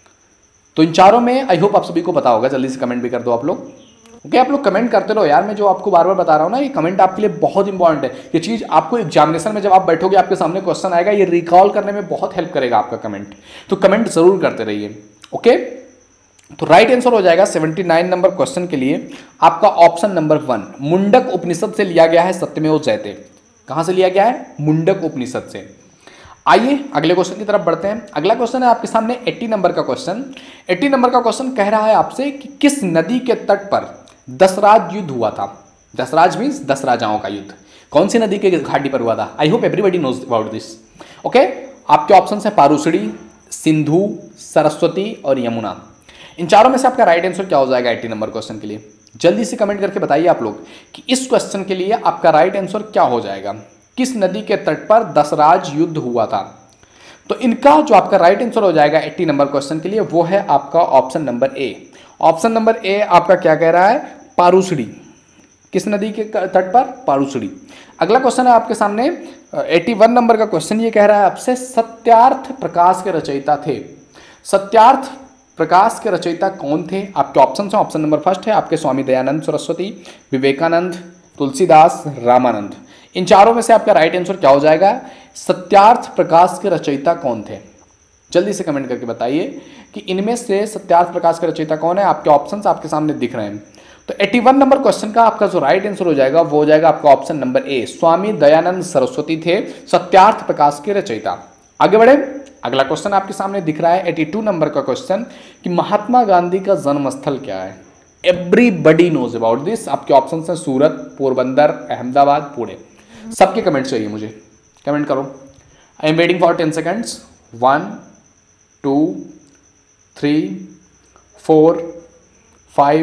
तो इन चारों में आई होप आप सभी को पता होगा। जल्दी से कमेंट भी कर दो आप लोग। ओके, आप लोग कमेंट करते रहो यार। मैं जो आपको बार बार बता रहा हूं ना, ये कमेंट आपके लिए बहुत इंपॉर्टेंट है। ये चीज आपको एग्जामिनेशन में जब आप बैठोगे, आपके सामने क्वेश्चन आएगा, ये रिकॉल करने में बहुत हेल्प करेगा आपका कमेंट। तो कमेंट जरूर करते रहिए। ओके, तो राइट आंसर हो जाएगा 79 नंबर क्वेश्चन के लिए आपका ऑप्शन नंबर 1 मुंडक उपनिषद से लिया गया है सत्यमेव जयते। कहां से लिया गया है? मुंडक उपनिषद से। आइए अगले क्वेश्चन की तरफ बढ़ते हैं। अगला क्वेश्चन है आपके सामने 80 नंबर का क्वेश्चन। 80 नंबर का क्वेश्चन कह रहा है आपसे कि किस नदी के तट पर दशराज युद्ध हुआ था? दशराज मीन्स 10 राजाओं का युद्ध। कौन सी नदी के घाटी पर हुआ था? I hope everybody knows about this. Okay, आपके ऑप्शन है पारूसड़ी, सिंधु, सरस्वती और यमुना। इन चारों में से आपका राइट आंसर क्या हो जाएगा 80 नंबर क्वेश्चन के लिए? जल्दी से कमेंट करके बताइए आप लोग कि इस क्वेश्चन के लिए आपका राइट आंसर क्या हो जाएगा। किस नदी के तट पर दशराज युद्ध हुआ था? तो इनका जो आपका राइट आंसर हो जाएगा 80 नंबर क्वेश्चन के लिए, वो है आपका option number A. Option number A आपका क्या कह रहा है? पारूसड़ी। किस नदी के तट पर? पारूसड़ी। अगला क्वेश्चन है आपके सामने 81 नंबर का क्वेश्चन। ये कह रहा है आपसे सत्यार्थ प्रकाश के रचयिता थे। सत्यार्थ प्रकाश के रचयिता कौन थे? आपके ऑप्शन है, ऑप्शन नंबर फर्स्ट है आपके स्वामी दयानंद सरस्वती, विवेकानंद, तुलसीदास, रामानंद। इन चारों में से आपका राइट आंसर क्या हो जाएगा? सत्यार्थ प्रकाश के रचयिता कौन थे? जल्दी से कमेंट करके बताइए कि इनमें से सत्यार्थ प्रकाश के रचयिता कौन है। आपके ऑप्शंस आपके सामने दिख रहे हैं। तो 81 नंबर क्वेश्चन का आपका जो राइट आंसर हो जाएगा वो हो जाएगा आपका option number A, Swami Dayanand Saraswati थे सत्यार्थ प्रकाश के रचयिता। आगे बढ़े। अगला क्वेश्चन आपके सामने दिख रहा है 82 नंबर का क्वेश्चन कि महात्मा गांधी का जन्मस्थल क्या है? Everybody knows about this. आपके ऑप्शन है सूरत, पोरबंदर, अहमदाबाद, पुणे। सबके कमेंट चाहिए मुझे, कमेंट करो। I am waiting for 10 seconds. 1 2 3 4 5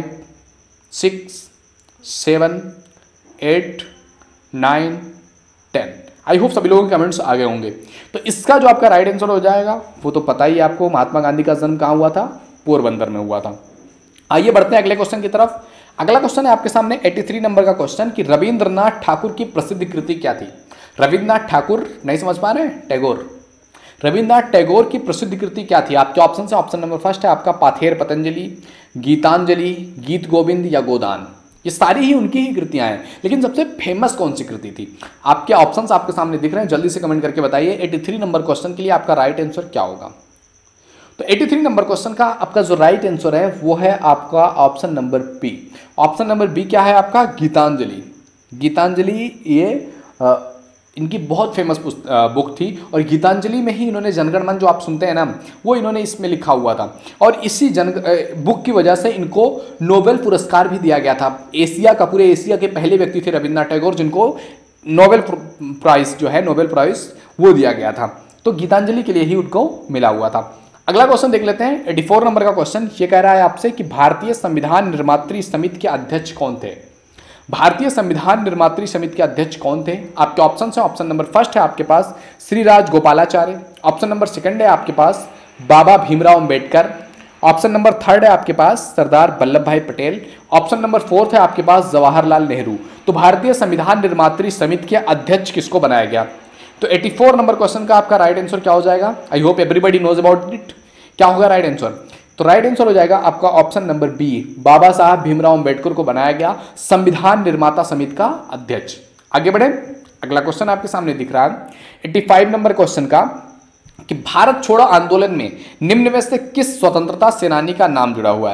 6 7 8 9 10। I hope सभी लोगों के कमेंट्स आ गए होंगे। तो इसका जो आपका राइट आंसर हो जाएगा वो तो पता ही है आपको, महात्मा गांधी का जन्म कहाँ हुआ था? पोरबंदर में हुआ था। आइए बढ़ते हैं अगले क्वेश्चन की तरफ। अगला क्वेश्चन है आपके सामने 83 नंबर का क्वेश्चन कि रविंद्रनाथ ठाकुर की प्रसिद्ध कृति क्या थी? रविंद्रनाथ ठाकुर नहीं समझ पा रहे हैं? टैगोर। रविंद्रनाथ टैगोर की प्रसिद्ध कृति क्या थी? आपके ऑप्शन है, ऑप्शन नंबर फर्स्ट है आपका पाथेर पतंजलि, गीतांजलि, गीत गोविंद या गोदान। ये सारी ही उनकी ही कृतियां हैं, लेकिन सबसे फेमस कौन सी कृति थी? आपके ऑप्शंस आपके सामने दिख रहे हैं। जल्दी से कमेंट करके बताइए 83 नंबर क्वेश्चन के लिए आपका राइट आंसर क्या होगा। तो 83 नंबर क्वेश्चन का आपका जो राइट आंसर है वो है आपका option number B. Option number B क्या है आपका? गीतांजलि। गीतांजलि ये इनकी बहुत फेमस बुक थी और गीतांजलि में ही इन्होंने जनगण मन जो आप सुनते हैं ना, वो इन्होंने इसमें लिखा हुआ था और इसी बुक की वजह से इनको नोबेल पुरस्कार भी दिया गया था। एशिया का, पूरे एशिया के पहले व्यक्ति थे रविंद्रनाथ टैगोर जिनको नोबेल प्राइज जो है, नोबेल प्राइज वो दिया गया था। तो गीतांजलि के लिए ही उनको मिला हुआ था। अगला क्वेश्चन देख लेते हैं 84 नंबर का क्वेश्चन। ये कह रहा है आपसे कि भारतीय संविधान निर्मात्री समिति के अध्यक्ष कौन थे? भारतीय संविधान निर्मात्री समिति के अध्यक्ष कौन थे? आपके ऑप्शन है, ऑप्शन नंबर फर्स्ट है आपके पास Shri Rajagopalachari, option number second है आपके पास Baba Bhimrao Ambedkar, option number third है आपके पास सरदार वल्लभ भाई पटेल, ऑप्शन नंबर फोर्थ है आपके पास जवाहरलाल नेहरू। तो भारतीय संविधान निर्मात्री समिति के अध्यक्ष किसको बनाया गया? तो 84 नंबर क्वेश्चन का आपका राइट आंसर क्या हो जाएगा? I hope everybody knows about it. क्या होगा राइट आंसर? तो राइट आंसर हो जाएगा आपका ऑप्शन नंबर बी, बाबा साहब भीमराव अंबेडकर को बनाया गया संविधान निर्माता समिति का अध्यक्ष। आगे बढ़े। अगला क्वेश्चन आपके सामने दिख रहा है 85 नंबर क्वेश्चन का कि भारत छोड़ो आंदोलन में निम्न में से किस स्वतंत्रता सेनानी का नाम जुड़ा हुआ है?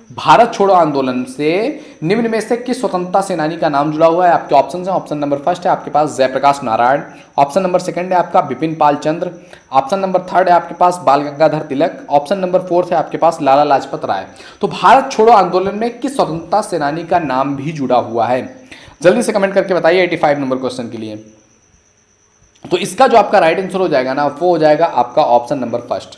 भारत छोड़ो आंदोलन से निम्न में से किस स्वतंत्रता सेनानी का नाम जुड़ा हुआ है? आपके ऑप्शन है, ऑप्शन नंबर फर्स्ट है आपके पास Jayaprakash Narayan, option number second है आपका Bipin Pal Chandra, option number third है आपके पास Bal Gangadhar Tilak, option number fourth है आपके पास लाला लाजपत राय। तो भारत छोड़ो आंदोलन में किस स्वतंत्रता सेनानी का नाम भी जुड़ा हुआ है? जल्दी से कमेंट करके बताइए 85 नंबर क्वेश्चन के लिए। तो इसका जो आपका राइट आंसर हो जाएगा ना, वो हो जाएगा आपका ऑप्शन नंबर फर्स्ट।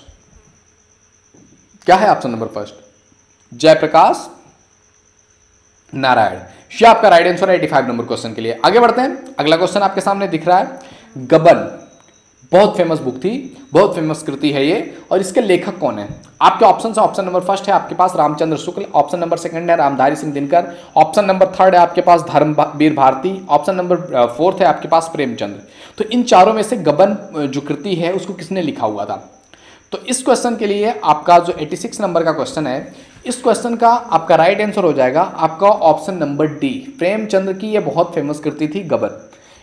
क्या है option number first? Jayaprakash Narayan. ये आपका राइट आंसर है 85 नंबर क्वेश्चन के लिए। आगे बढ़ते हैं, अगला क्वेश्चन आपके सामने दिख रहा है। गबन बहुत फेमस बुक थी, बहुत फेमस कृति है ये, और इसके लेखक कौन है? आपके ऑप्शन है, ऑप्शन नंबर फर्स्ट है आपके पास Ramchandra Shukla, option number second है Ramdhari Singh Dinkar, option number third है आपके पास Dharamvir Bharati, option number fourth है आपके पास प्रेमचंद्र। तो इन चारों में से गबन जो कृति है उसको किसने लिखा हुआ था? तो इस क्वेश्चन के लिए आपका जो 86 नंबर का क्वेश्चन है, इस क्वेश्चन का आपका राइट आंसर हो जाएगा आपका ऑप्शन नंबर डी। प्रेमचंद्र की ये बहुत फेमस कृति थी गबन।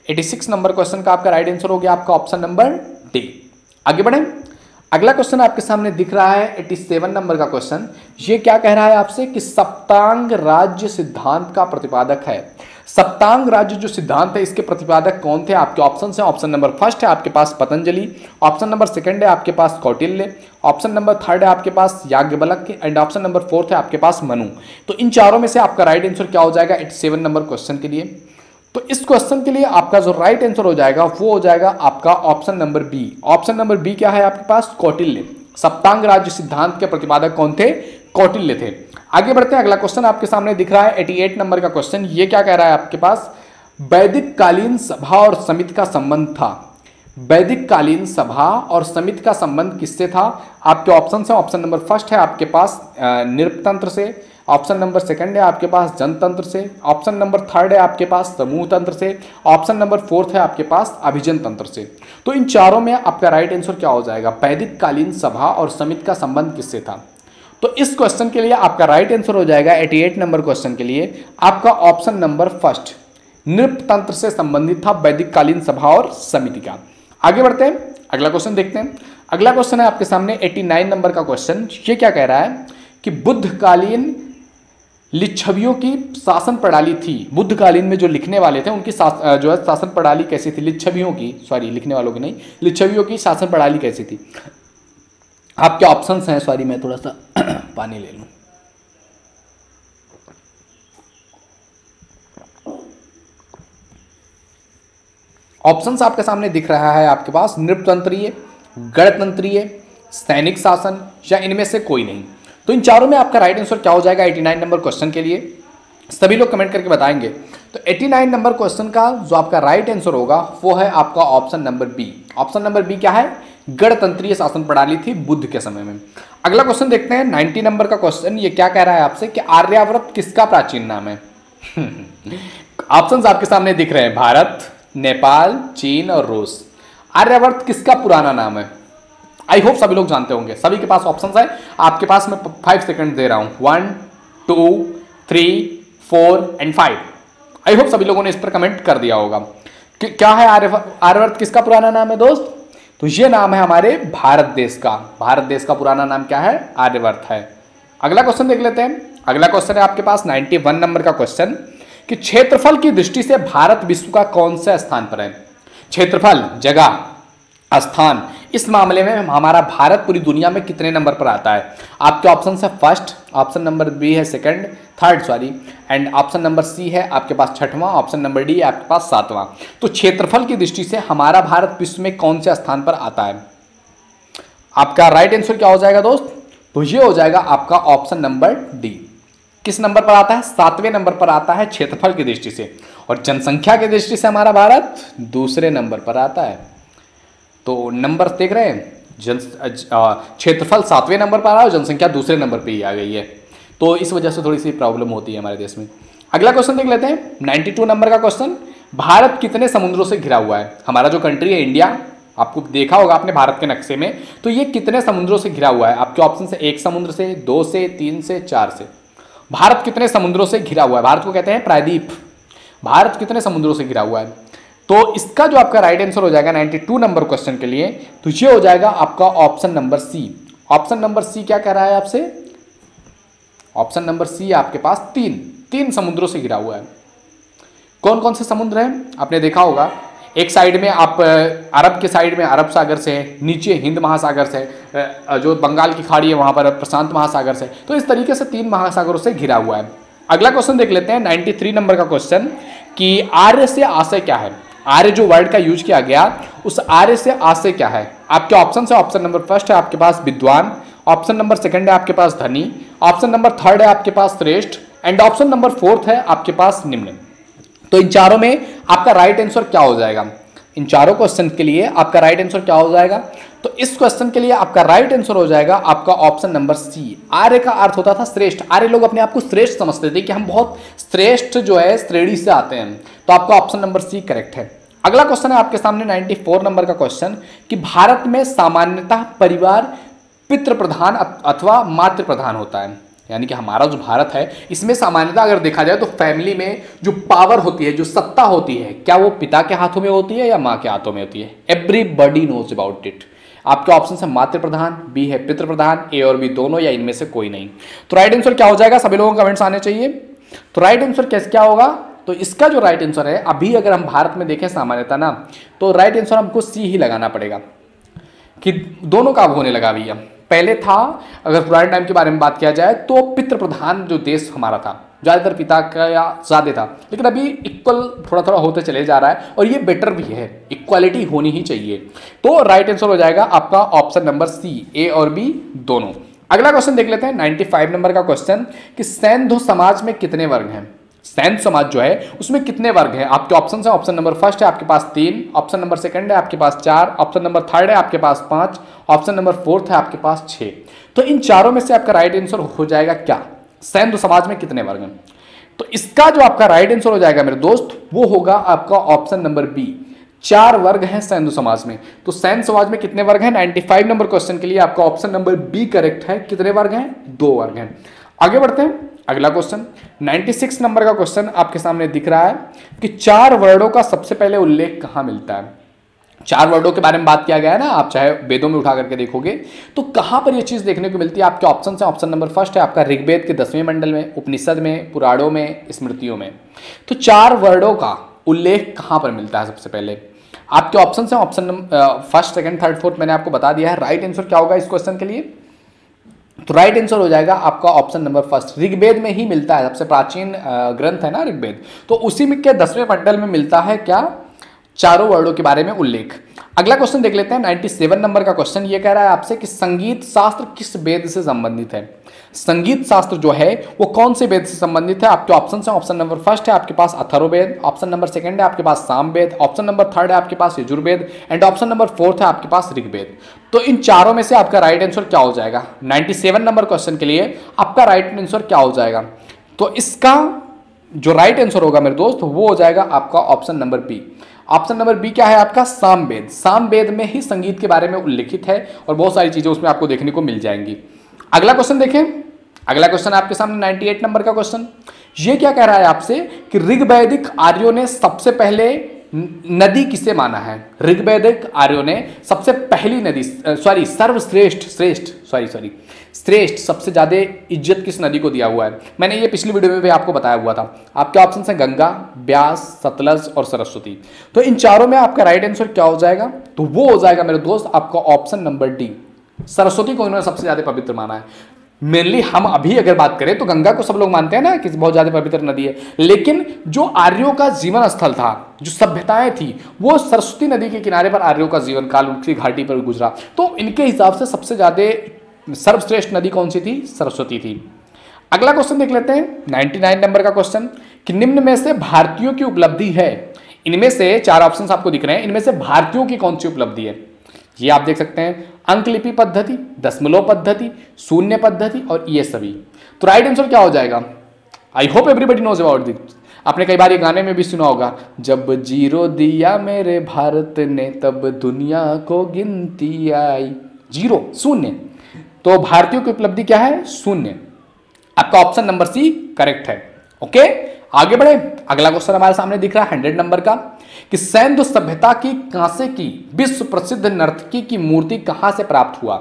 86 नंबर क्वेश्चन का आपका राइट आंसर हो गया आपका ऑप्शन नंबर डी। आगे बढ़ें, अगला क्वेश्चन आपके सामने दिख रहा है 87 नंबर का क्वेश्चन। ये क्या कह रहा है आपसे कि सप्तांग राज्य सिद्धांत का प्रतिपादक है। सप्तांग राज्य जो सिद्धांत है इसके प्रतिपादक कौन थे? आपके ऑप्शन है, ऑप्शन नंबर फर्स्ट है आपके पास पतंजलि, ऑप्शन नंबर सेकंड है आपके पास कौटिल्य, ऑप्शन नंबर थर्ड है आपके पास Yajnavalkya and option number fourth है आपके पास मनु। तो इन चारों में से आपका राइट आंसर क्या हो जाएगा 87 नंबर क्वेश्चन के लिए? तो इस क्वेश्चन के लिए आपका जो राइट आंसर हो जाएगा वो हो जाएगा आपका option number B. Option number B क्या है आपके पास? कौटिल्य। सप्तांग राज्य सिद्धांत के प्रतिपादक कौन थे? कौटिल्य थे। आगे बढ़ते हैं, अगला क्वेश्चन आपके सामने दिख रहा है 88 नंबर का क्वेश्चन। ये क्या कह रहा है आपके पास? वैदिक कालीन सभा और समिति का संबंध था। वैदिक कालीन सभा और समिति का संबंध किससे था? आपके ऑप्शन है, ऑप्शन नंबर फर्स्ट है आपके पास नृपतंत्र से, ऑप्शन नंबर सेकंड है आपके पास जनतंत्र से, ऑप्शन नंबर थर्ड है आपके पास समूह तंत्र से, ऑप्शन नंबर फोर्थ है आपके पास अभिजन तंत्र से। तो इन चारों में आपका राइट आंसर क्या हो जाएगा? वैदिक कालीन सभा और समिति का संबंध किससे था? तो इस क्वेश्चन के लिए आपका राइट आंसर हो जाएगा 88 नंबर क्वेश्चन के लिए आपका ऑप्शन नंबर फर्स्ट, नृपतंत्र से संबंधित था वैदिक कालीन सभा और समिति का। आगे बढ़ते हैं, अगला क्वेश्चन देखते हैं। अगला क्वेश्चन है आपके सामने 89 नंबर का क्वेश्चन। ये क्या कह रहा है कि बुद्धकालीन लिच्छवियों की शासन प्रणाली थी। बुद्धकालीन में जो लिखने वाले थे उनकी जो है शासन प्रणाली कैसी थी? लिच्छवियों की, सॉरी लिखने वालों की नहीं, लिच्छवियों की शासन प्रणाली कैसी थी? आपके ऑप्शंस हैं, सॉरी मैं थोड़ा सा पानी ले लूं। ऑप्शंस आपके सामने दिख रहा है आपके पास नृपतंत्रीय, गणतंत्रीय, सैनिक शासन या इनमें से कोई नहीं। तो इन चारों में आपका राइट आंसर क्या हो जाएगा 89 नंबर क्वेश्चन के लिए? सभी लोग कमेंट करके बताएंगे। तो 89 नंबर क्वेश्चन का जो आपका राइट आंसर होगा वो है आपका option number B. Option number B क्या है? गणतंत्रीय शासन प्रणाली थी बुद्ध के समय में। अगला क्वेश्चन देखते हैं 90 नंबर का क्वेश्चन। ये क्या कह रहा है आपसे कि आर्यावर्त किसका प्राचीन नाम है? ऑप्शंस आपके सामने दिख रहे हैं, भारत, नेपाल, चीन और रूस। आर्यावर्त किसका पुराना नाम है? आई होप सभी लोग जानते होंगे, सभी के पास ऑप्शंस है। आपके पास मैं 5 सेकंड दे रहा हूं, 1 2 3 4 एंड 5। आई होप सभी लोगों ने इस पर कमेंट कर दिया होगा कि क्या है आर्यावर्त किसका पुराना नाम है दोस्त? तो ये नाम है हमारे भारत देश का। भारत देश का पुराना नाम क्या है? आर्यावर्त है। अगला क्वेश्चन देख लेते हैं। अगला क्वेश्चन है आपके पास 91 नंबर का क्वेश्चन कि क्षेत्रफल की दृष्टि से भारत विश्व का कौन से स्थान पर है? क्षेत्रफल, जगह, स्थान, इस मामले में हमारा भारत पूरी दुनिया में कितने नंबर पर आता है? आपके ऑप्शन है फर्स्ट, ऑप्शन नंबर बी है second, third sorry, and option number C है आपके पास छठवां, ऑप्शन नंबर डी है आपके पास सातवां। तो क्षेत्रफल की दृष्टि से हमारा भारत विश्व में कौन से स्थान पर आता है? आपका राइट आंसर क्या हो जाएगा दोस्त? तो ये हो जाएगा आपका ऑप्शन नंबर डी। किस नंबर पर आता है? 7वें नंबर पर आता है क्षेत्रफल की दृष्टि से, और जनसंख्या की दृष्टि से हमारा भारत दूसरे नंबर पर आता है। तो नंबर देख रहे हैं, क्षेत्रफल 7वें नंबर पर आ रहा है और जनसंख्या दूसरे नंबर पर ही आ गई है। तो इस वजह से थोड़ी सी प्रॉब्लम होती है हमारे देश में। अगला क्वेश्चन देख लेते हैं 92 नंबर का क्वेश्चन। भारत कितने समुद्रों से घिरा हुआ है? हमारा जो कंट्री है इंडिया, आपको देखा होगा आपने भारत के नक्शे में, तो ये कितने समुद्रों से घिरा हुआ है? आपके ऑप्शन से 1 समुद्र से, 2 से, 3 से, 4 से। भारत कितने समुद्रों से घिरा हुआ है? भारत को कहते हैं प्रायद्वीप। भारत कितने समुद्रों से घिरा हुआ है? तो इसका जो आपका राइट आंसर हो जाएगा 92 नंबर क्वेश्चन के लिए, तो ये हो जाएगा आपका option number C. Option number C क्या कह रहा है आपसे? ऑप्शन नंबर सी आपके पास तीन समुद्रों से घिरा हुआ है। कौन कौन से समुद्र हैं? आपने देखा होगा, एक साइड में आप अरब के साइड में अरब सागर से है, नीचे हिंद महासागर से, जो बंगाल की खाड़ी है वहाँ पर प्रशांत महासागर से। तो इस तरीके से 3 महासागरों से घिरा हुआ है। अगला क्वेश्चन देख लेते हैं 93 नंबर का क्वेश्चन कि आर्य से आशय क्या है। आर्य जो वर्ड का यूज किया गया, उस आर्य से आशय क्या है? आपके ऑप्शन है, ऑप्शन नंबर फर्स्ट है आपके पास विद्वान, ऑप्शन नंबर सेकंड है आपके पास धनी, ऑप्शन नंबर थर्ड है आपके पास श्रेष्ठ, एंड ऑप्शन नंबर फोर्थ है आपके पास निम्न। तो इन चारों में आपका राइट आंसर क्या हो जाएगा? इन चारों क्वेश्चन के लिए आपका राइट आंसर क्या हो जाएगा? तो इस क्वेश्चन के लिए आपका राइट आंसर हो जाएगा आपका ऑप्शन नंबर सी। आर्य का अर्थ होता था श्रेष्ठ। आर्य लोग अपने आप को श्रेष्ठ समझते थे कि हम बहुत श्रेष्ठ जो है श्रेणी से आते हैं। तो आपका ऑप्शन नंबर सी करेक्ट है। अगला क्वेश्चन है आपके सामने 94 नंबर का क्वेश्चन कि भारत में सामान्यतः परिवार पितृ प्रधान अथवा मातृ प्रधान होता है। यानी कि हमारा जो भारत है इसमें सामान्यतः अगर देखा जाए तो फैमिली में जो पावर होती है, जो सत्ता होती है, क्या वो पिता के हाथों में होती है या माँ के हाथों में होती है? Everybody knows about it. आपके ऑप्शन है मातृ प्रधान, बी है पितृ प्रधान, ए और बी दोनों या इनमें से कोई नहीं। तो राइट आंसर क्या हो जाएगा? सभी लोगों को कमेंट्स आने चाहिए। तो राइट आंसर कैसे क्या होगा? तो इसका जो राइट आंसर है, अभी अगर हम भारत में देखें सामान्यतः ना, तो राइट आंसर हमको सी ही लगाना पड़ेगा कि दोनों का अब होने लगा भैया। पहले था, अगर पुराने टाइम के बारे में बात किया जाए तो पितृ प्रधान जो देश हमारा था, ज़्यादातर पिता का या ज़्यादा था, लेकिन अभी इक्वल थोड़ा थोड़ा होते चले जा रहा है और ये बेटर भी है। इक्वालिटी होनी ही चाहिए। तो राइट आंसर हो जाएगा आपका ऑप्शन नंबर सी, ए और बी दोनों। अगला क्वेश्चन देख लेते हैं 95 नंबर का क्वेश्चन कि सैन्य समाज में कितने वर्ग हैं? सैन्य समाज जो है उसमें कितने वर्ग हैं? आपके ऑप्शन है, ऑप्शन नंबर फर्स्ट है आपके पास 3, ऑप्शन नंबर सेकंड है आपके पास 4, ऑप्शन नंबर थर्ड है आपके पास 5, ऑप्शन नंबर फोर्थ है आपके पास 6। तो इन चारों में से आपका राइट आंसर हो जाएगा क्या? सैन्य समाज में कितने वर्ग हैं? तो इसका जो आपका राइट आंसर हो जाएगा मेरे दोस्त, वो होगा आपका ऑप्शन नंबर बी। 4 वर्ग हैं सैन्य समाज में। तो सैन्य समाज में कितने वर्ग हैं? 95 नंबर क्वेश्चन के लिए आपका ऑप्शन नंबर बी करेक्ट है। कितने वर्ग हैं? 2 वर्ग हैं। आगे बढ़ते हैं। अगला क्वेश्चन 96 नंबर का क्वेश्चन आपके सामने दिख रहा है कि 4 वर्डों का सबसे पहले उल्लेख कहां मिलता है? 4 वर्डों के बारे में बात किया गया है ना, आप चाहे वेदों में उठा करके देखोगे तो कहां पर यह चीज देखने को मिलती है? आपके ऑप्शन है, ऑप्शन नंबर फर्स्ट है आपका ऋग्वेद के 10वें मंडल में, उपनिषद में, पुराणों में, स्मृतियों में। तो 4 वर्डों का उल्लेख कहां पर मिलता है सबसे पहले? आपके ऑप्शन है, option number first, second, third, fourth मैंने आपको बता दिया है। राइट आंसर क्या होगा इस क्वेश्चन के लिए? तो राइट आंसर हो जाएगा आपका ऑप्शन नंबर फर्स्ट। ऋग्वेद में ही मिलता है, सबसे प्राचीन ग्रंथ है ना ऋग्वेद, तो उसी में के 10वें मंडल में मिलता है क्या? 4 वर्डों के बारे में उल्लेख। अगला क्वेश्चन देख लेते हैं 97 नंबर का क्वेश्चन। ये कह रहा है आपसे कि संगीत शास्त्र किस वेद से संबंधित है? संगीत शास्त्र जो है वो कौन से वेद से संबंधित है? आपके ऑप्शन है, ऑप्शन नंबर फर्स्ट है आपके पास अथर्ववेद, ऑप्शन नंबर सेकंड है आपके पास सामवेद, ऑप्शन नंबर थर्ड है आपके पास Yajurveda, and option number fourth है आपके पास ऋग्वेद। तो इन चारों में से आपका राइट आंसर क्या हो जाएगा? 97 नंबर क्वेश्चन के लिए आपका राइट आंसर क्या हो जाएगा? तो इसका जो राइट आंसर होगा मेरे दोस्त वो हो जाएगा आपका option number B. Option number B क्या है आपका? सामवेद। सामवेद में ही संगीत के बारे में उल्लिखित है और बहुत सारी चीजें उसमें आपको देखने को मिल जाएंगी। अगला क्वेश्चन देखें। अगला क्वेश्चन आपके सामने 98 नंबर का क्वेश्चन। ये क्या कह रहा है आपसे कि ऋग्वैदिक आर्यों ने सबसे पहले नदी किसे माना है? ऋग्वैदिक आर्यों ने सबसे पहली नदी श्रेष्ठ सबसे ज्यादा इज्जत किस नदी को दिया हुआ है? मैंने ये पिछली वीडियो में भी आपको बताया हुआ था। आपके ऑप्शन है गंगा, ब्यास, सतलज और सरस्वती। तो इन चारों में आपका राइट आंसर क्या हो जाएगा? तो वो हो जाएगा मेरे दोस्त आपका ऑप्शन नंबर डी। सरस्वती को इन्होंने सबसे ज्यादा पवित्र माना है। मेनली हम अभी अगर बात करें तो गंगा को सब लोग मानते हैं ना कि बहुत ज्यादा पवित्र नदी है, लेकिन जो आर्यों का जीवन स्थल था, जो सभ्यताएं थी, वो सरस्वती नदी के किनारे पर आर्यों का जीवन काल उनकी घाटी पर गुजरा। तो इनके हिसाब से सबसे ज्यादा सर्वश्रेष्ठ नदी कौन सी थी? सरस्वती थी। अगला क्वेश्चन देख लेते हैं 99 नंबर का क्वेश्चन कि निम्न में से भारतीयों की उपलब्धि है। इनमें से 4 ऑप्शन आपको दिख रहे हैं, इनमें से भारतीयों की कौन सी उपलब्धि है? ये आप देख सकते हैं अंकलिपि पद्धति, दशमलव पद्धति, शून्य पद्धति और ये सभी। तो राइट आंसर क्या हो जाएगा? I hope everybody knows about this. आपने कई बार ये गाने में भी सुना होगा, जब जीरो दिया मेरे भारत ने तब दुनिया को गिनती आई। जीरो, शून्य। तो भारतीयों की उपलब्धि क्या है? शून्य। आपका ऑप्शन नंबर सी करेक्ट है। ओके, आगे बढ़े। अगला क्वेश्चन हमारे सामने दिख रहा है 100 नंबर का कि सैन्य सभ्यता की कांसे की विश्व प्रसिद्ध नर्तकी की मूर्ति कहां से प्राप्त हुआ?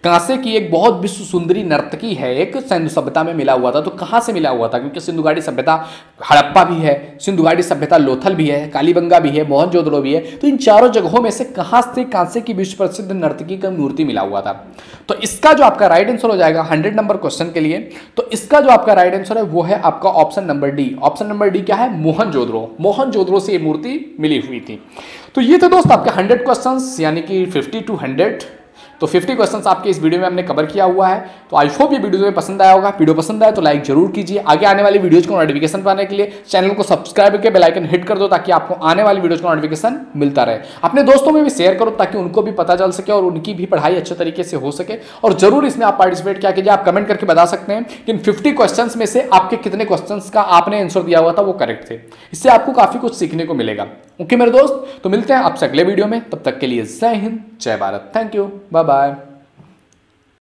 कांसे की एक बहुत विश्व सुंदरी नर्तकी है, एक सिंधु सभ्यता में मिला हुआ था। तो कहाँ से मिला हुआ था? क्योंकि सिंधु घाटी सभ्यता हड़प्पा भी है, सिंधु घाटी सभ्यता लोथल भी है, कालीबंगा भी है, मोहनजोदड़ो भी है। तो इन चारों जगहों में से कहाँ से कांसे की विश्व प्रसिद्ध नर्तकी का मूर्ति मिला हुआ था? तो इसका जो आपका राइट आंसर हो जाएगा 100 नंबर क्वेश्चन के लिए, तो इसका जो आपका राइट आंसर है वो है आपका option number D. Option number D क्या है? मोहनजोदड़ो। मोहनजोदड़ो से ये मूर्ति मिली हुई थी। तो ये थे दोस्त आपके 100 क्वेश्चंस, यानी कि 50 to 100। तो 50 क्वेश्चंस आपके इस वीडियो में हमने कवर किया हुआ है। तो आई होप ये वीडियो तुम्हें पसंद आया होगा। वीडियो पसंद आए तो लाइक जरूर कीजिए। आगे आने वाली वीडियोज को नोटिफिकेशन पाने के लिए चैनल को सब्सक्राइब करके बेल आइकन हिट कर दो, ताकि आपको आने वाली वीडियोज का नोटिफिकेशन मिलता रहे। अपने दोस्तों में भी शेयर करो ताकि उनको भी पता चल सके और उनकी भी पढ़ाई अच्छे तरीके से हो सके। और जरूर इसमें आप पार्टिसिपेट क्या कीजिए, आप कमेंट करके बता सकते हैं कि इन 50 क्वेश्चन में से आपके कितने क्वेश्चन का आपने आंसर दिया हुआ था वो करेक्ट थे। इससे आपको काफी कुछ सीखने को मिलेगा। ओके मेरे दोस्त, तो मिलते हैं आपसे अगले वीडियो में। तब तक के लिए जय हिंद, जय Bharat. Thank you, bye bye.